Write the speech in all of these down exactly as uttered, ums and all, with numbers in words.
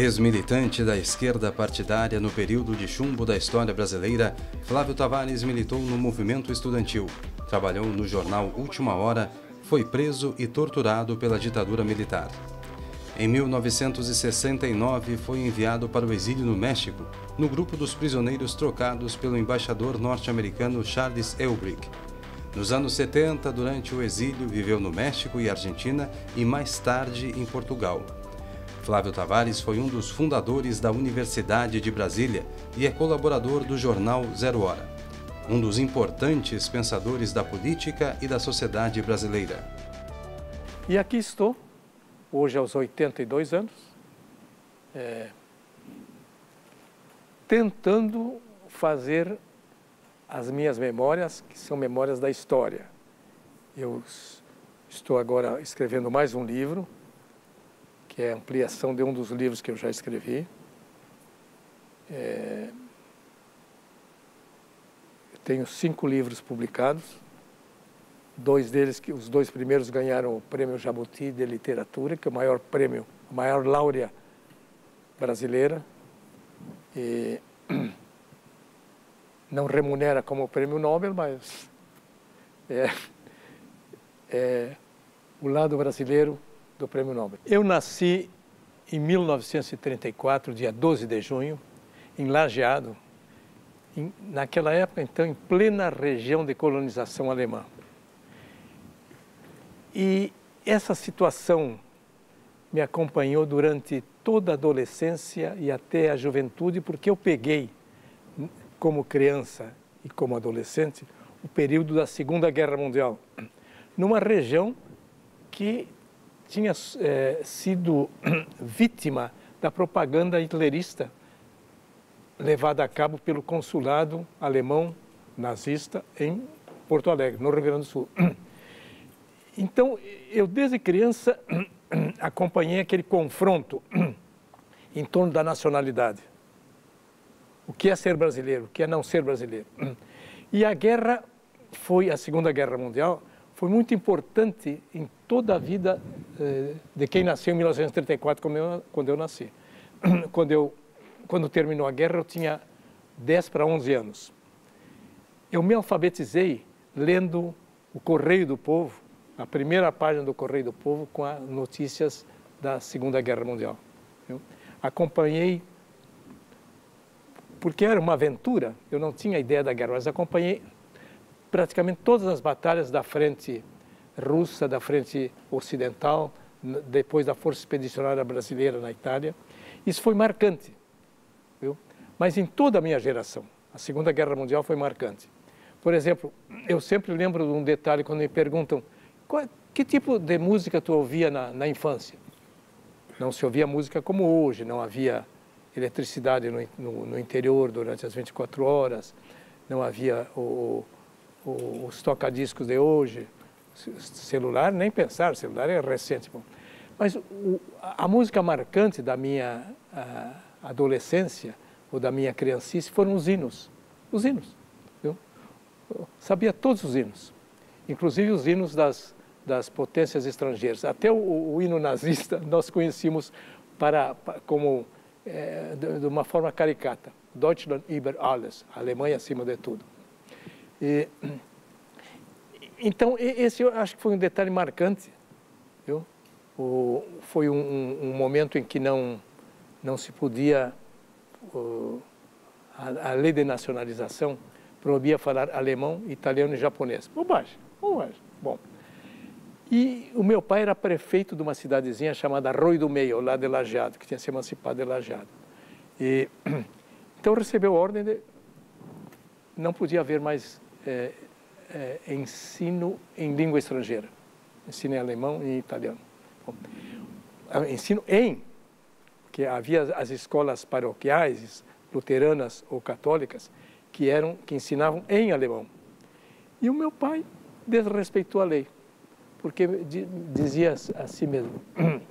Ex-militante da esquerda partidária no período de chumbo da história brasileira, Flávio Tavares militou no movimento estudantil, trabalhou no jornal Última Hora, foi preso e torturado pela ditadura militar. Em mil novecentos e sessenta e nove, foi enviado para o exílio no México, no grupo dos prisioneiros trocados pelo embaixador norte-americano Charles Elbrick. Nos anos setenta, durante o exílio, viveu no México e Argentina e mais tarde em Portugal. Flávio Tavares foi um dos fundadores da Universidade de Brasília e é colaborador do jornal Zero Hora, um dos importantes pensadores da política e da sociedade brasileira. E aqui estou, hoje aos oitenta e dois anos, é, tentando fazer as minhas memórias, que são memórias da história. Eu estou agora escrevendo mais um livro, que é a ampliação de um dos livros que eu já escrevi. É... Eu tenho cinco livros publicados, dois deles, que os dois primeiros ganharam o Prêmio Jabuti de Literatura, que é o maior prêmio, a maior laurea brasileira, e não remunera como o Prêmio Nobel, mas é, é o lado brasileiro do Prêmio Nobel. Eu nasci em mil novecentos e trinta e quatro, dia doze de junho, em Lajeado, em, naquela época, então, em plena região de colonização alemã. E essa situação me acompanhou durante toda a adolescência e até a juventude, porque eu peguei, como criança e como adolescente, o período da Segunda Guerra Mundial, numa região que tinha é, sido vítima da propaganda hitlerista levada a cabo pelo consulado alemão nazista em Porto Alegre, no Rio Grande do Sul. Então, eu desde criança acompanhei aquele confronto em torno da nacionalidade. O que é ser brasileiro, o que é não ser brasileiro. E a guerra foi, a Segunda Guerra Mundial, foi muito importante em toda a vida eh, de quem nasceu em mil novecentos e trinta e quatro, quando eu, quando eu nasci. Quando, eu, quando terminou a guerra, eu tinha dez para onze anos. Eu me alfabetizei lendo o Correio do Povo, a primeira página do Correio do Povo, com as notícias da Segunda Guerra Mundial. Eu acompanhei, porque era uma aventura, eu não tinha ideia da guerra, mas acompanhei praticamente todas as batalhas da frente russa, da frente ocidental, depois da Força Expedicionária Brasileira na Itália. Isso foi marcante, viu? Mas em toda a minha geração, a Segunda Guerra Mundial foi marcante. Por exemplo, eu sempre lembro de um detalhe quando me perguntam qual, que tipo de música tu ouvia na, na infância. Não se ouvia música como hoje, não havia eletricidade no, no, no interior durante as vinte e quatro horas, não havia o os tocadiscos de hoje, celular, nem pensar, celular é recente. Bom. Mas o, a música marcante da minha a, adolescência ou da minha criancice foram os hinos. Os hinos. Viu? Eu sabia todos os hinos, inclusive os hinos das, das potências estrangeiras. Até o, o hino nazista nós conhecíamos para, para, como, é, de, de uma forma caricata. Deutschland über alles, a Alemanha acima de tudo. E, então, esse eu acho que foi um detalhe marcante. Viu? O, foi um, um, um momento em que não, não se podia, o, a, a lei de nacionalização proibia falar alemão, italiano e japonês. Bobagem, bobagem. Bom, e o meu pai era prefeito de uma cidadezinha chamada Arroio do Meio, lá de Lajeado, que tinha se emancipado de Lajeado. E, então recebeu ordem de não podia haver mais É, é, ensino em língua estrangeira, ensino em alemão e em italiano. Bom, ensino em, que havia as escolas paroquiais, luteranas ou católicas, que, eram, que ensinavam em alemão. E o meu pai desrespeitou a lei, porque dizia a si mesmo,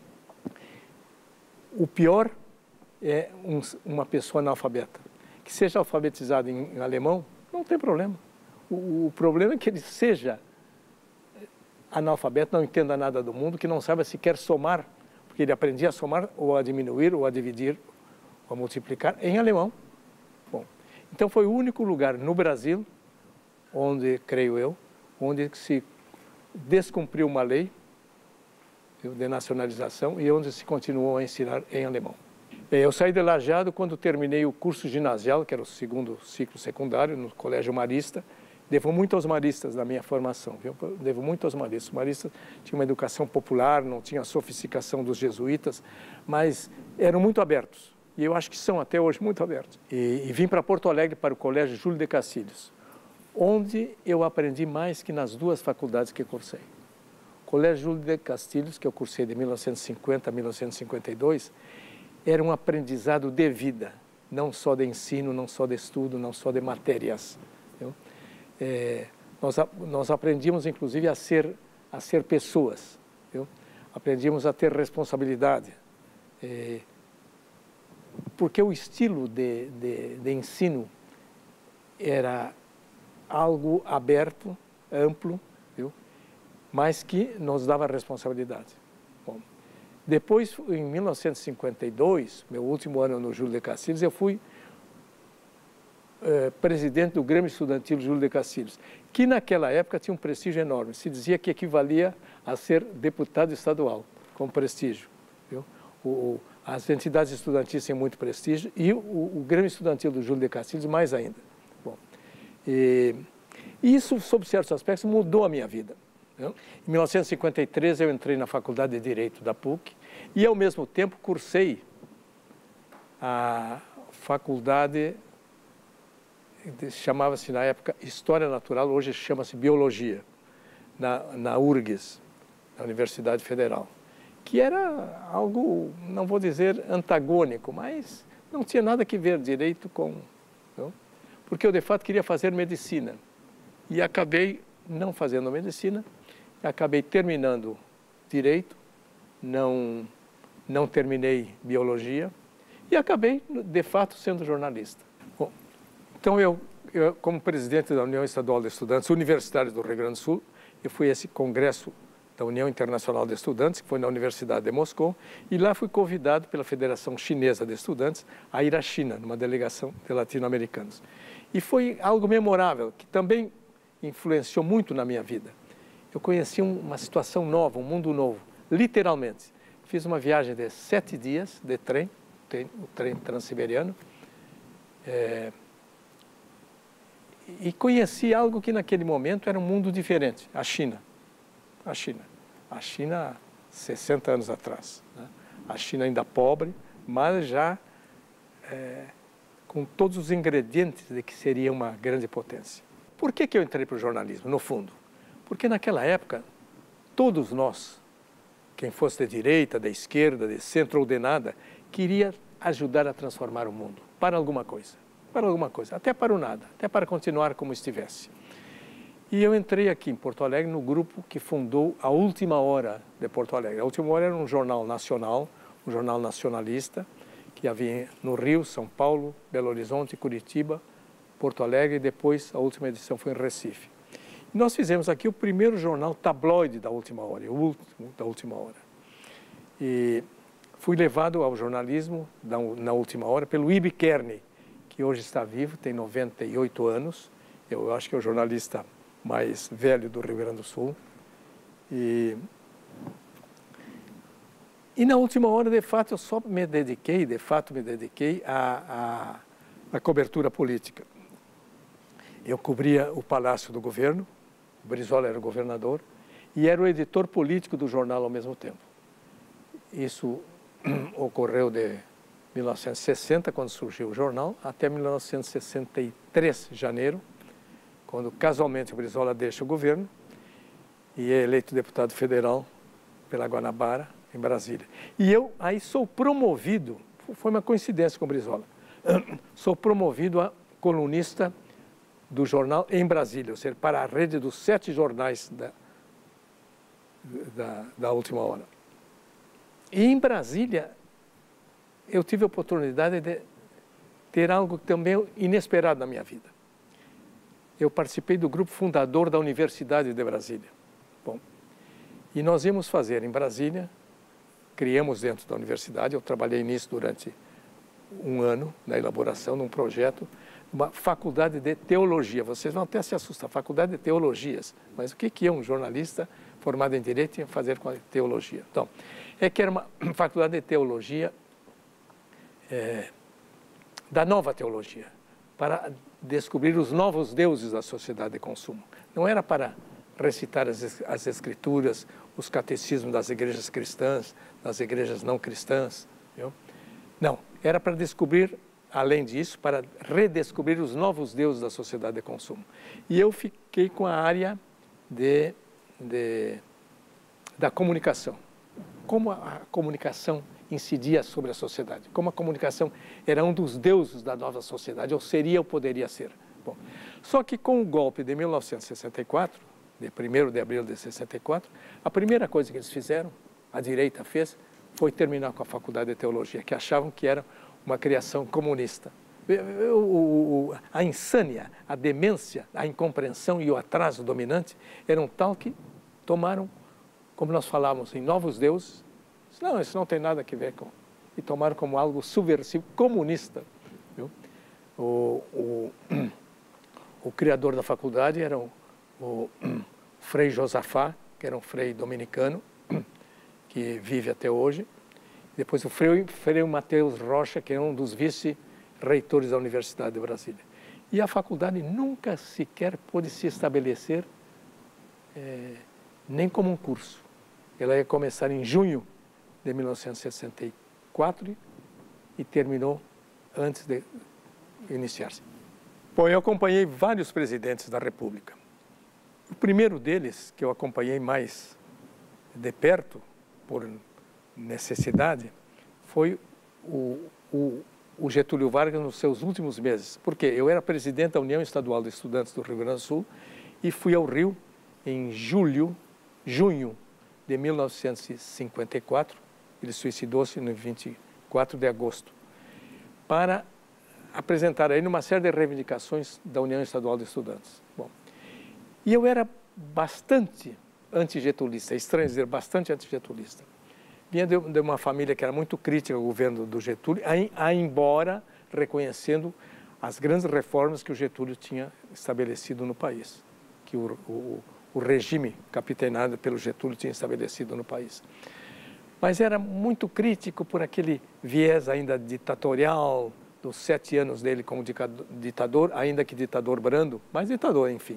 o pior é um, uma pessoa analfabeta, que seja alfabetizada em, em alemão, não tem problema. O problema é que ele seja analfabeto, não entenda nada do mundo, que não saiba sequer somar, porque porque ele aprendia a somar ou a diminuir ou a dividir ou a multiplicar em alemão. Bom, então foi o único lugar no Brasil onde, creio eu, onde se descumpriu uma lei de nacionalização e onde se continuou a ensinar em alemão. Eu saí de Lajeado quando terminei o curso ginasial, que era o segundo ciclo secundário, no Colégio Marista. Devo muito aos maristas da minha formação, viu? Devo muito aos maristas. Os maristas tinham uma educação popular, não tinha a sofisticação dos jesuítas, mas eram muito abertos. E eu acho que são até hoje muito abertos. E, e vim para Porto Alegre, para o Colégio Júlio de Castilhos, onde eu aprendi mais que nas duas faculdades que cursei. O Colégio Júlio de Castilhos, que eu cursei de mil novecentos e cinquenta a mil novecentos e cinquenta e dois, era um aprendizado de vida, não só de ensino, não só de estudo, não só de matérias. Viu? É, nós, nós aprendíamos, inclusive, a ser, a ser pessoas. Viu? Aprendíamos a ter responsabilidade. É, porque o estilo de, de, de ensino era algo aberto, amplo, viu? Mas que nos dava responsabilidade. Bom, depois, em mil novecentos e cinquenta e dois, meu último ano no Júlio de Castilhos, eu fui eh, presidente do Grêmio Estudantil Júlio de Castilhos, que naquela época tinha um prestígio enorme. Se dizia que equivalia a ser deputado estadual, com prestígio. Viu? O, as entidades estudantis têm muito prestígio e o, o Grêmio Estudantil do Júlio de Castilhos mais ainda. Bom, e isso, sob certos aspectos, mudou a minha vida. Viu? Em mil novecentos e cinquenta e três, eu entrei na Faculdade de Direito da P U C e, ao mesmo tempo, cursei a faculdade, chamava-se na época História Natural, hoje chama-se Biologia, na, na U R G S, na Universidade Federal, que era algo, não vou dizer antagônico, mas não tinha nada que ver direito com... Viu? Porque eu, de fato, queria fazer medicina e acabei não fazendo medicina, acabei terminando direito, não, não terminei biologia e acabei, de fato, sendo jornalista. Bom, então, eu, eu, como presidente da União Estadual de Estudantes Universitários do Rio Grande do Sul, eu fui a esse congresso da União Internacional de Estudantes, que foi na Universidade de Moscou, e lá fui convidado pela Federação Chinesa de Estudantes a ir à China, numa delegação de latino-americanos. E foi algo memorável, que também influenciou muito na minha vida. Eu conheci uma situação nova, um mundo novo, literalmente. Fiz uma viagem de sete dias de trem, o trem transiberiano, é, e conheci algo que naquele momento era um mundo diferente, a China. A China. A China, sessenta anos atrás. Né? A China ainda pobre, mas já é, com todos os ingredientes de que seria uma grande potência. Por que que eu entrei para o jornalismo, no fundo? Porque naquela época, todos nós, quem fosse de direita, da esquerda, de centro ou de nada, queria ajudar a transformar o mundo, para alguma coisa, para alguma coisa, até para o nada, até para continuar como estivesse. E eu entrei aqui em Porto Alegre no grupo que fundou a Última Hora de Porto Alegre. A Última Hora era um jornal nacional, um jornal nacionalista, que havia no Rio, São Paulo, Belo Horizonte, Curitiba, Porto Alegre, e depois a última edição foi em Recife. E nós fizemos aqui o primeiro jornal tabloide da Última Hora, o último da Última Hora. E fui levado ao jornalismo da, na Última Hora pelo Ibe Kearney, que hoje está vivo, tem noventa e oito anos, eu acho que é o jornalista mais velho do Rio Grande do Sul. E, e na Última Hora, de fato, eu só me dediquei, de fato me dediquei à, à, à cobertura política. Eu cobria o Palácio do Governo, o Brizola era o governador, e era o editor político do jornal ao mesmo tempo. Isso ocorreu de mil novecentos e sessenta, quando surgiu o jornal, até mil novecentos e sessenta e três, janeiro, quando casualmente o Brizola deixa o governo e é eleito deputado federal pela Guanabara, em Brasília. E eu aí sou promovido, foi uma coincidência com o Brizola, sou promovido a colunista do jornal em Brasília, ou seja, para a rede dos sete jornais da, da, da Última Hora. E em Brasília, eu tive a oportunidade de ter algo também inesperado na minha vida. Eu participei do grupo fundador da Universidade de Brasília. Bom, e nós íamos fazer em Brasília criamos dentro da universidade, eu trabalhei nisso durante um ano, na elaboração de um projeto, uma faculdade de teologia. Vocês vão até se assustar, faculdade de teologias. Mas o que que é um jornalista formado em direito tinha que fazer com a teologia? Então, é que era uma faculdade de teologia é, da nova teologia, para descobrir os novos deuses da sociedade de consumo. Não era para recitar as, as escrituras, os catecismos das igrejas cristãs, das igrejas não cristãs. Viu? Não, era para descobrir, além disso, para redescobrir os novos deuses da sociedade de consumo. E eu fiquei com a área de, de, da comunicação. Como a comunicação incidia sobre a sociedade, como a comunicação era um dos deuses da nova sociedade, ou seria ou poderia ser. Bom, só que com o golpe de mil novecentos e sessenta e quatro, de primeiro de abril de sessenta e quatro, a primeira coisa que eles fizeram, a direita fez, foi terminar com a faculdade de teologia, que achavam que era uma criação comunista. O, o, a insânia, a demência, a incompreensão e o atraso dominante eram tal que tomaram, como nós falávamos, em novos deuses. Não, isso não tem nada a ver com... E tomaram como algo subversivo, comunista. Viu? O, o, o criador da faculdade era o, o Frei Josafá, que era um frei dominicano, que vive até hoje. Depois o Frei, Frei Mateus Rocha, que é um dos vice-reitores da Universidade de Brasília. E a faculdade nunca sequer pôde se estabelecer é, nem como um curso. Ela ia começar em junho de mil novecentos e sessenta e quatro e terminou antes de iniciar-se. Bom, eu acompanhei vários presidentes da República. O primeiro deles, que eu acompanhei mais de perto, por necessidade, foi o, o, o Getúlio Vargas nos seus últimos meses. Porque eu era presidente da União Estadual de Estudantes do Rio Grande do Sul e fui ao Rio em julho, junho de mil novecentos e cinquenta e quatro, ele suicidou-se no vinte e quatro de agosto, para apresentar aí uma série de reivindicações da União Estadual de Estudantes. Bom, e eu era bastante antigetulista, é estranho dizer, bastante antigetulista. Vinha de, de uma família que era muito crítica ao governo do Getúlio, a, a embora reconhecendo as grandes reformas que o Getúlio tinha estabelecido no país, que o, o, o regime capitaneado pelo Getúlio tinha estabelecido no país. Mas era muito crítico por aquele viés ainda ditatorial dos sete anos dele como ditador, ainda que ditador brando, mas ditador, enfim.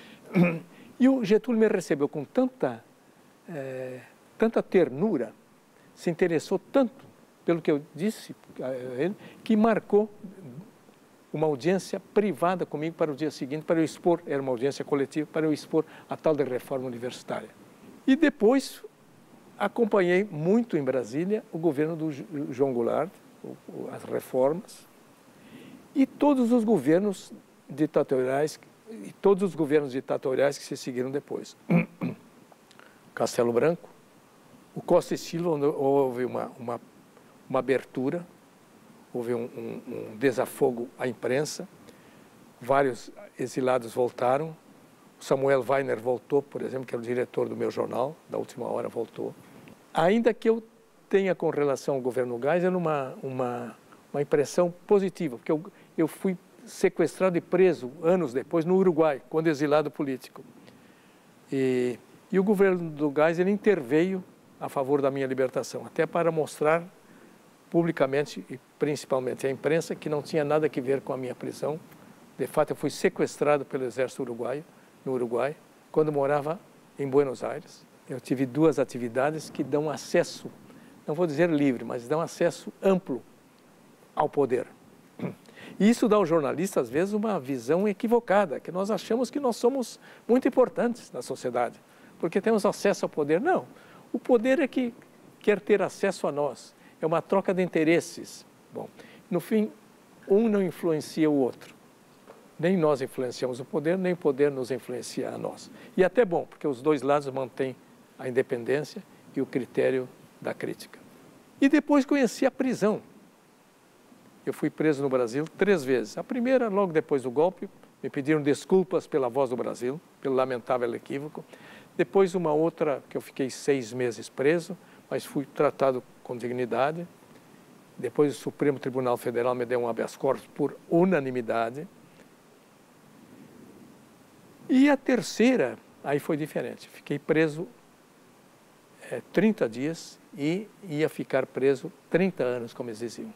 E o Getúlio me recebeu com tanta, é, tanta ternura, se interessou tanto pelo que eu disse a ele, que marcou uma audiência privada comigo para o dia seguinte, para eu expor, era uma audiência coletiva, para eu expor a tal de reforma universitária. E depois acompanhei muito em Brasília o governo do João Goulart, as reformas, e todos os governos ditatoriais, e todos os governos ditatoriais que se seguiram depois. Castelo Branco, o Costa e Silva, onde houve uma, uma, uma abertura, houve um, um, um desafogo à imprensa, vários exilados voltaram, o Samuel Weiner voltou, por exemplo, que era o diretor do meu jornal, da Última Hora, voltou. Ainda que eu tenha, com relação ao governo Geisel, uma, uma, uma impressão positiva, porque eu, eu fui sequestrado e preso anos depois no Uruguai, quando exilado político. E, e o governo do Geisel interveio a favor da minha libertação, até para mostrar publicamente e principalmente à imprensa que não tinha nada a ver com a minha prisão. De fato, eu fui sequestrado pelo exército uruguaio, no Uruguai, quando morava em Buenos Aires. Eu tive duas atividades que dão acesso, não vou dizer livre, mas dão acesso amplo ao poder. E isso dá ao jornalista, às vezes, uma visão equivocada, que nós achamos que nós somos muito importantes na sociedade, porque temos acesso ao poder. Não, o poder é que quer ter acesso a nós. É uma troca de interesses. Bom, no fim, um não influencia o outro. Nem nós influenciamos o poder, nem o poder nos influencia a nós. E até bom, porque os dois lados mantêm a independência e o critério da crítica. E depois conheci a prisão. Eu fui preso no Brasil três vezes. A primeira, logo depois do golpe, me pediram desculpas pela Voz do Brasil, pelo lamentável equívoco. Depois uma outra, que eu fiquei seis meses preso, mas fui tratado com dignidade. Depois o Supremo Tribunal Federal me deu um habeas corpus por unanimidade. E a terceira, aí foi diferente. Fiquei preso é, trinta dias e ia ficar preso trinta anos, como eles diziam.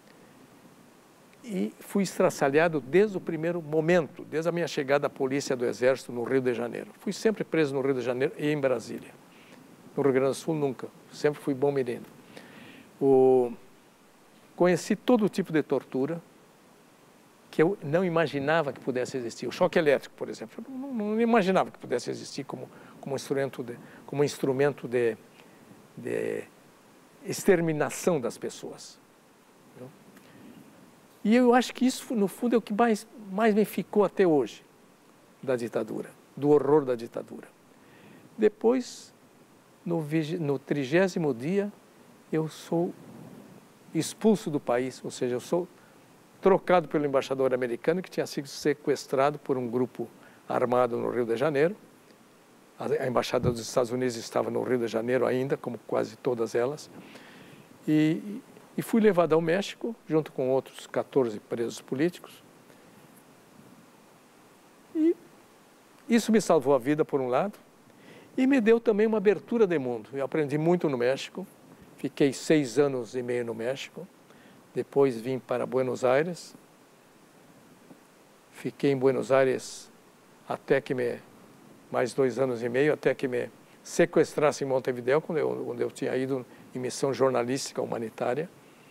E fui estraçalhado desde o primeiro momento, desde a minha chegada à polícia do Exército no Rio de Janeiro. Fui sempre preso no Rio de Janeiro e em Brasília. No Rio Grande do Sul, nunca. Sempre fui bom menino. O... Conheci todo tipo de tortura que eu não imaginava que pudesse existir. O choque elétrico, por exemplo, eu não, não imaginava que pudesse existir como, como instrumento de, como instrumento de, de exterminação das pessoas. E eu acho que isso, no fundo, é o que mais, mais me ficou até hoje da ditadura, do horror da ditadura. Depois, no, no trigésimo dia, eu sou expulso do país, ou seja, eu sou trocado pelo embaixador americano que tinha sido sequestrado por um grupo armado no Rio de Janeiro. A embaixada dos Estados Unidos estava no Rio de Janeiro ainda, como quase todas elas. E, e fui levado ao México, junto com outros quatorze presos políticos. E isso me salvou a vida, por um lado, e me deu também uma abertura de mundo. Eu aprendi muito no México. Fiquei seis anos e meio no México, depois vim para Buenos Aires, fiquei em Buenos Aires até que me, mais dois anos e meio, até que me sequestrassem em Montevidéu, quando eu, quando eu tinha ido em missão jornalística humanitária.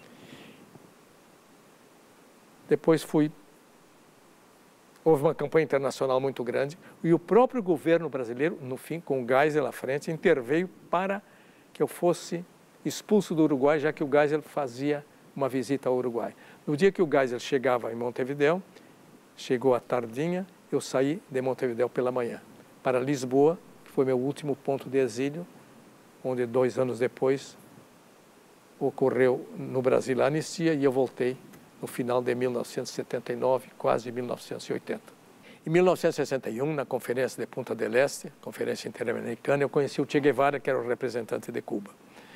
Depois fui, houve uma campanha internacional muito grande, e o próprio governo brasileiro, no fim, com o Geisel à frente, interveio para que eu fosse expulso do Uruguai, já que o Geisel fazia uma visita ao Uruguai. No dia que o Geisel chegava em Montevidéu, chegou à tardinha, eu saí de Montevidéu pela manhã, para Lisboa, que foi meu último ponto de exílio, onde dois anos depois ocorreu no Brasil a anistia, e eu voltei no final de mil novecentos e setenta e nove, quase mil novecentos e oitenta. Em mil novecentos e sessenta e um, na Conferência de Punta del Este, Conferência Interamericana, eu conheci o Che Guevara, que era o representante de Cuba.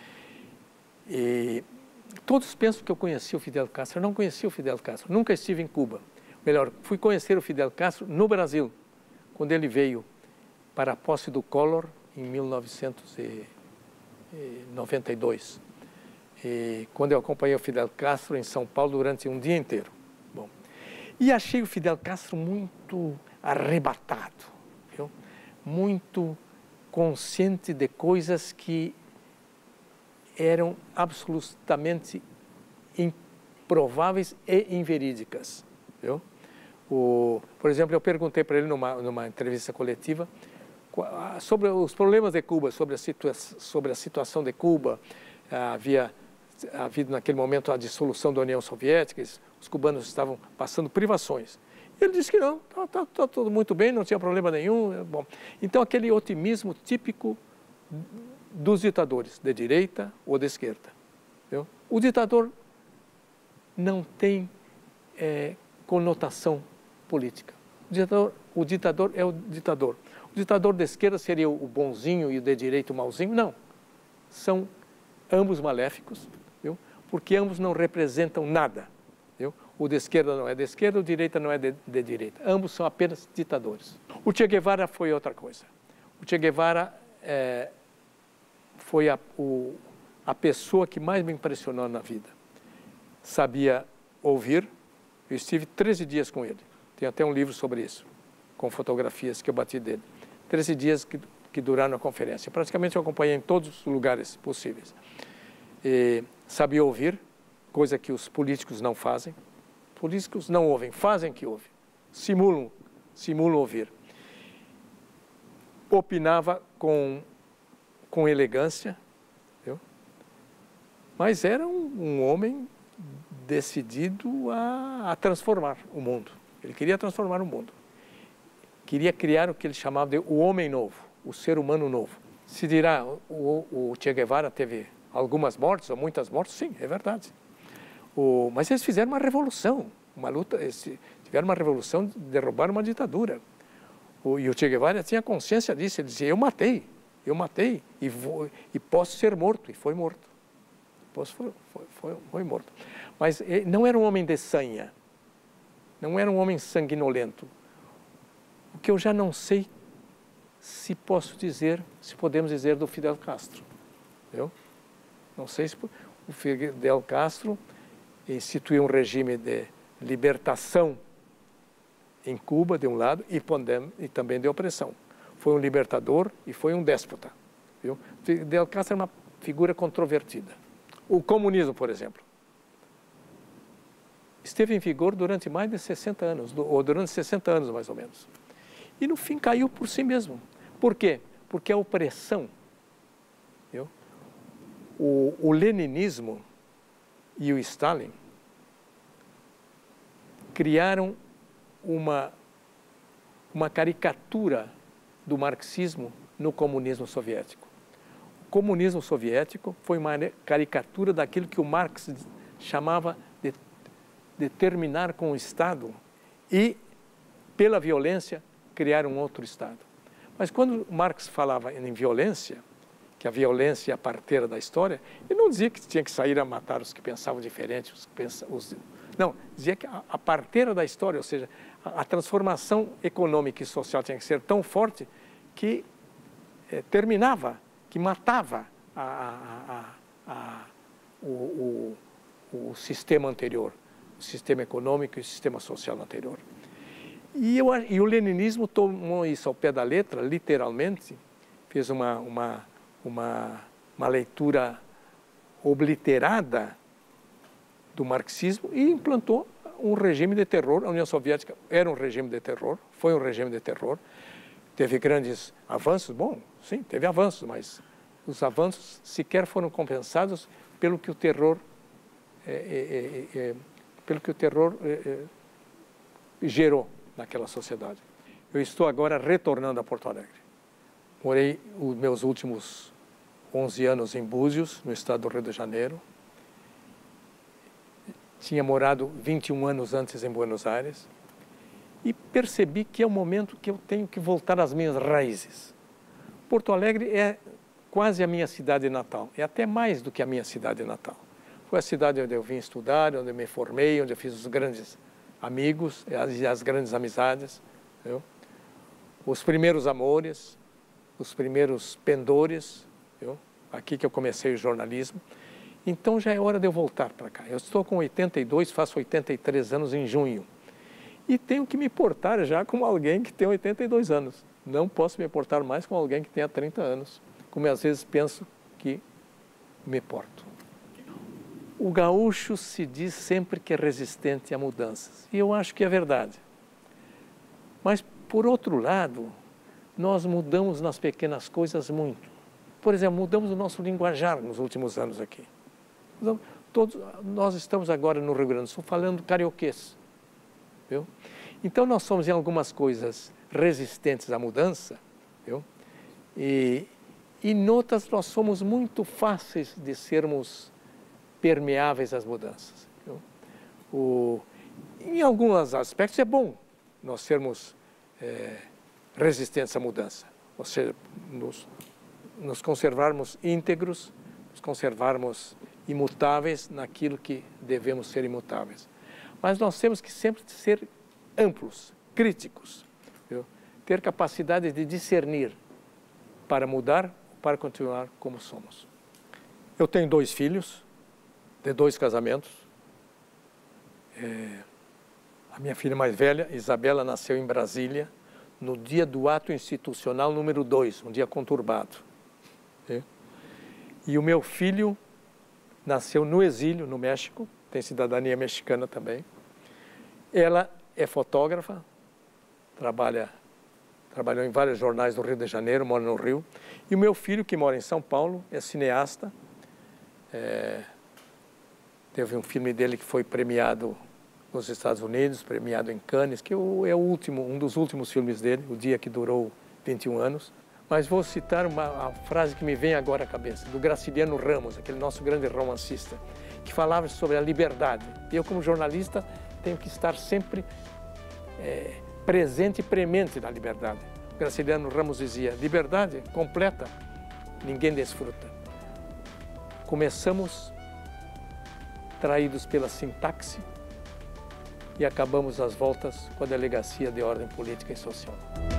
E todos pensam que eu conheci o Fidel Castro. Eu não conheci o Fidel Castro, nunca estive em Cuba. Melhor, fui conhecer o Fidel Castro no Brasil, quando ele veio para a posse do Collor em mil novecentos e noventa e dois. E quando eu acompanhei o Fidel Castro em São Paulo durante um dia inteiro. Bom, e achei o Fidel Castro muito arrebatado, viu? Muito consciente de coisas que eram absolutamente improváveis e inverídicas. Viu? O, por exemplo, eu perguntei para ele numa, numa entrevista coletiva sobre os problemas de Cuba, sobre a, situa sobre a situação de Cuba. Havia havido naquele momento a dissolução da União Soviética, os cubanos estavam passando privações. Ele disse que não, está tá, tá tudo muito bem, não tinha problema nenhum. Bom, então, aquele otimismo típico dos ditadores, de direita ou de esquerda. Viu? O ditador não tem é, conotação política. O ditador, o ditador é o ditador. O ditador de esquerda seria o bonzinho e o de direita o malzinho? Não. São ambos maléficos, viu? Porque ambos não representam nada. Viu? O de esquerda não é de esquerda, o de direita não é de, de direita. Ambos são apenas ditadores. O Che Guevara foi outra coisa. O Che Guevara é, foi a, o, a pessoa que mais me impressionou na vida. Sabia ouvir. Eu estive treze dias com ele. Tem até um livro sobre isso, com fotografias que eu bati dele. treze dias que, que duraram a conferência. Praticamente eu acompanhei em todos os lugares possíveis. E sabia ouvir, coisa que os políticos não fazem. Políticos não ouvem, fazem que ouvem. Simulam, simulam ouvir. Opinava com, com elegância, viu? Mas era um, um homem decidido a, a transformar o mundo. Ele queria transformar o mundo. Queria criar o que ele chamava de o homem novo, o ser humano novo. Se dirá, o, o Che Guevara teve algumas mortes, ou muitas mortes, sim, é verdade. O, mas eles fizeram uma revolução, uma luta, eles tiveram uma revolução de derrubar uma ditadura. O, e o Che Guevara tinha consciência disso, ele dizia, eu matei, Eu matei e, vou, e posso ser morto. E foi morto. Posso, foi, foi, foi, foi morto. Mas não era um homem de sanha. Não era um homem sanguinolento. O que eu já não sei se posso dizer, se podemos dizer do Fidel Castro. Eu não sei se o Fidel Castro instituiu um regime de libertação em Cuba, de um lado, e, e também de opressão. Foi um libertador e foi um déspota. Viu? Fidel Castro é uma figura controvertida. O comunismo, por exemplo, esteve em vigor durante mais de sessenta anos, ou durante sessenta anos mais ou menos. E no fim caiu por si mesmo. Por quê? Porque a opressão, viu? O, o leninismo e o Stalin criaram uma, uma caricatura do marxismo no comunismo soviético. O comunismo soviético foi uma caricatura daquilo que o Marx chamava de, de terminar com o Estado e, pela violência, criar um outro Estado. Mas quando Marx falava em violência, que a violência é a parteira da história, ele não dizia que tinha que sair a matar os que pensavam diferente, os que pensavam... Os, não, dizia que a, a parteira da história, ou seja, a, a transformação econômica e social tinha que ser tão forte que eh, terminava, que matava a, a, a, a, o, o, o sistema anterior, o sistema econômico e o sistema social anterior. E, eu, e o leninismo tomou isso ao pé da letra, literalmente, fez uma, uma, uma, uma leitura obliterada do marxismo e implantou um regime de terror. A União Soviética era um regime de terror, foi um regime de terror. Teve grandes avanços? Bom, sim, teve avanços, mas os avanços sequer foram compensados pelo que o terror, é, é, é, é, pelo que o terror é, é, gerou naquela sociedade. Eu estou agora retornando a Porto Alegre. Morei os meus últimos onze anos em Búzios, no estado do Rio de Janeiro. Tinha morado vinte e um anos antes em Buenos Aires. E percebi que é o momento que eu tenho que voltar às minhas raízes. Porto Alegre é quase a minha cidade natal, é até mais do que a minha cidade natal. Foi a cidade onde eu vim estudar, onde eu me formei, onde eu fiz os grandes amigos e as, as grandes amizades, viu? Os primeiros amores, os primeiros pendores, viu? Aqui que eu comecei o jornalismo. Então já é hora de eu voltar para cá. Eu estou com oitenta e dois, faço oitenta e três anos em junho. E tenho que me portar já como alguém que tem oitenta e dois anos. Não posso me portar mais como alguém que tenha trinta anos, como às vezes penso que me porto. O gaúcho se diz sempre que é resistente a mudanças, e eu acho que é verdade. Mas, por outro lado, nós mudamos nas pequenas coisas muito. Por exemplo, mudamos o nosso linguajar nos últimos anos aqui. Todos, nós estamos agora no Rio Grande do Sul falando carioquês. Viu? Então, nós somos em algumas coisas resistentes à mudança, viu? E, e em outras nós somos muito fáceis de sermos permeáveis às mudanças. Viu? O, em alguns aspectos é bom nós sermos é, resistentes à mudança, ou seja, nos, nos conservarmos íntegros, nos conservarmos imutáveis naquilo que devemos ser imutáveis. Mas nós temos que sempre ser amplos, críticos, viu? Ter capacidade de discernir para mudar, para continuar como somos. Eu tenho dois filhos, de dois casamentos. É, a minha filha mais velha, Isabela, nasceu em Brasília, no dia do ato institucional número dois, um dia conturbado. Viu? E o meu filho nasceu no exílio, no México, tem cidadania mexicana também. Ela é fotógrafa, trabalha, trabalhou em vários jornais do Rio de Janeiro, mora no Rio. E o meu filho, que mora em São Paulo, é cineasta. É, teve um filme dele que foi premiado nos Estados Unidos, premiado em Cannes, que é o último, um dos últimos filmes dele, O Dia que Durou vinte e um anos. Mas vou citar uma a frase que me vem agora à cabeça, do Graciliano Ramos, aquele nosso grande romancista, que falava sobre a liberdade. Eu, como jornalista, tenho que estar sempre é, presente e premente na liberdade. O Graciliano Ramos dizia, liberdade completa ninguém desfruta. Começamos traídos pela sintaxe e acabamos às voltas com a Delegacia de Ordem Política e Social.